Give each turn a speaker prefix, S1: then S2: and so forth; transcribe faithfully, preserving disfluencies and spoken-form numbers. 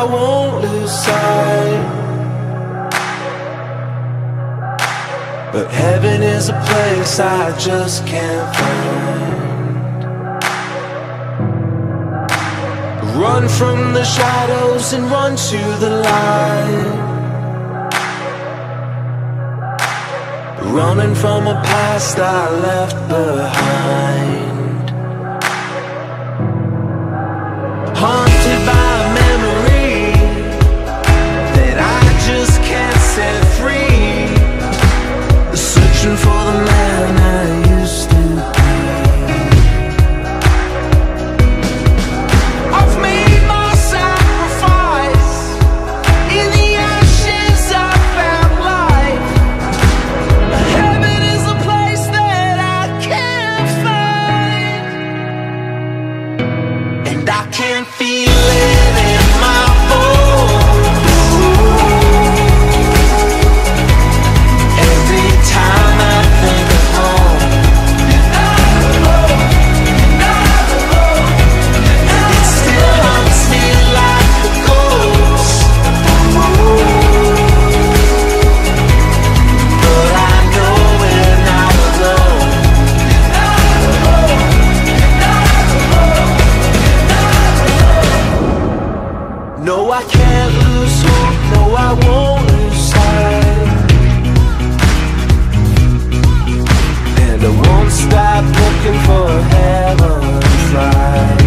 S1: I won't lose sight. But heaven is a place I just can't find. Run from the shadows and run to the light. Running from a past I left behind. Haunted by a memory that I just can't set free. Searching for the man I used to be. I've made my sacrifice. In the ashes I found life. Heaven is a place that I can't find. And I can feel it in my bones. Every time I think of home, you're not alone, you're not alone. And it still haunts me like a ghost. But I know we're not alone. You're not alone, you're not alone, you're not alone. No, I can't lose hope, no, I won't lose sight. And I won't stop looking for heaven's light.